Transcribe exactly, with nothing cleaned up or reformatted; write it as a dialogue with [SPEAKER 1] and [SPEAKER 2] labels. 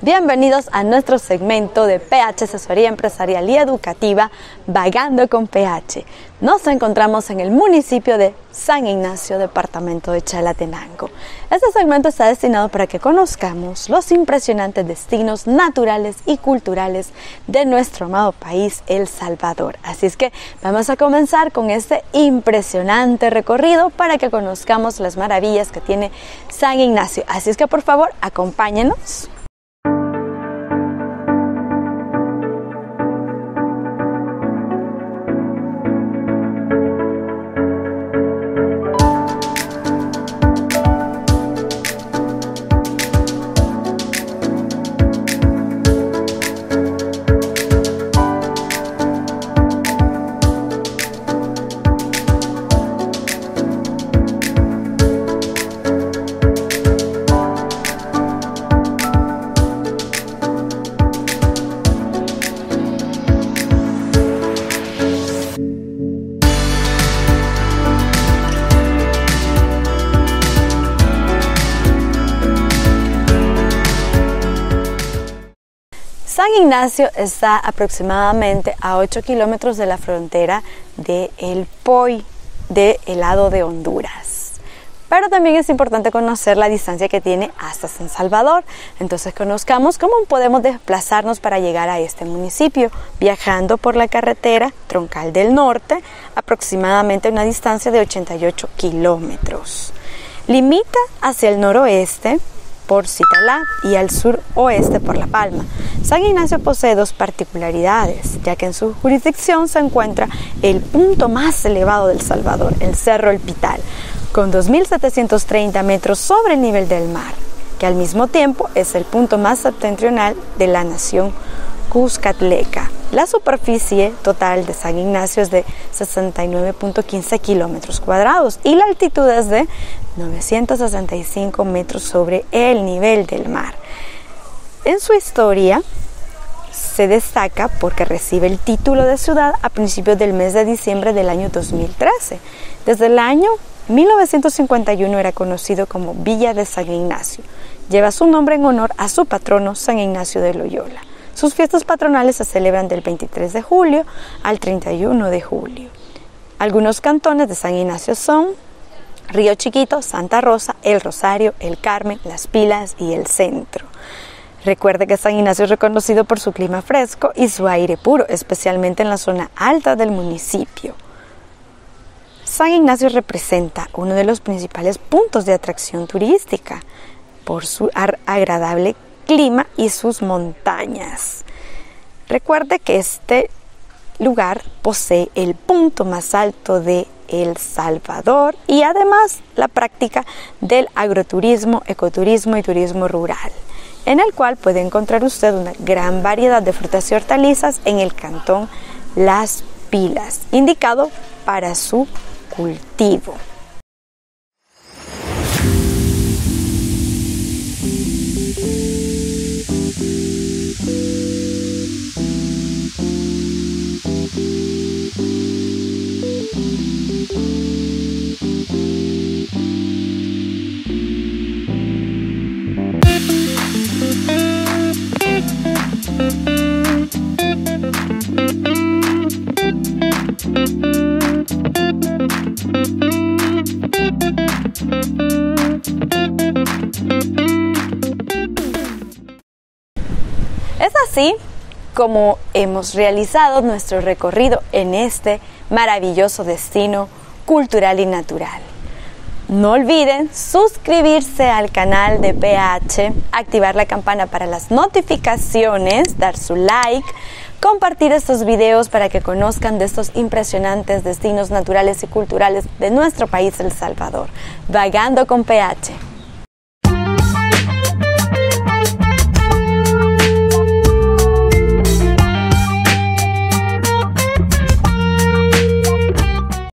[SPEAKER 1] Bienvenidos a nuestro segmento de P H Asesoría Empresarial y Educativa, Vagando con P H. Nos encontramos en el municipio de San Ignacio, departamento de Chalatenango. Este segmento está destinado para que conozcamos los impresionantes destinos naturales y culturales de nuestro amado país, El Salvador. Así es que vamos a comenzar con este impresionante recorrido para que conozcamos las maravillas que tiene San Ignacio. Así es que por favor, acompáñenos. San Ignacio está aproximadamente a ocho kilómetros de la frontera de El Poy, del lado de Honduras. Pero también es importante conocer la distancia que tiene hasta San Salvador. Entonces conozcamos cómo podemos desplazarnos para llegar a este municipio, viajando por la carretera Troncal del Norte, aproximadamente una distancia de ochenta y ocho kilómetros. Limita hacia el noroeste por Citalá y al suroeste por La Palma. San Ignacio posee dos particularidades, ya que en su jurisdicción se encuentra el punto más elevado del Salvador, el Cerro El Pital, con dos mil setecientos treinta metros sobre el nivel del mar, que al mismo tiempo es el punto más septentrional de la nación Cuscatleca. La superficie total de San Ignacio es de sesenta y nueve punto quince kilómetros cuadrados y la altitud es de novecientos sesenta y cinco metros sobre el nivel del mar. En su historia se destaca porque recibe el título de ciudad a principios del mes de diciembre del año dos mil trece. Desde el año mil novecientos cincuenta y uno era conocido como Villa de San Ignacio. Lleva su nombre en honor a su patrono San Ignacio de Loyola. Sus fiestas patronales se celebran del veintitrés de julio al treinta y uno de julio. Algunos cantones de San Ignacio son Río Chiquito, Santa Rosa, El Rosario, El Carmen, Las Pilas y El Centro. Recuerde que San Ignacio es reconocido por su clima fresco y su aire puro, especialmente en la zona alta del municipio. San Ignacio representa uno de los principales puntos de atracción turística por su agradable clima y sus montañas. Recuerde que este lugar posee el punto más alto de El Salvador y además la práctica del agroturismo, ecoturismo y turismo rural, en el cual puede encontrar usted una gran variedad de frutas y hortalizas en el cantón Las Pilas, indicado para su cultivo. Es así como hemos realizado nuestro recorrido en este maravilloso destino cultural y natural. No olviden suscribirse al canal de P H, activar la campana para las notificaciones, dar su like, compartir estos videos para que conozcan de estos impresionantes destinos naturales y culturales de nuestro país, El Salvador. Vagando con P H.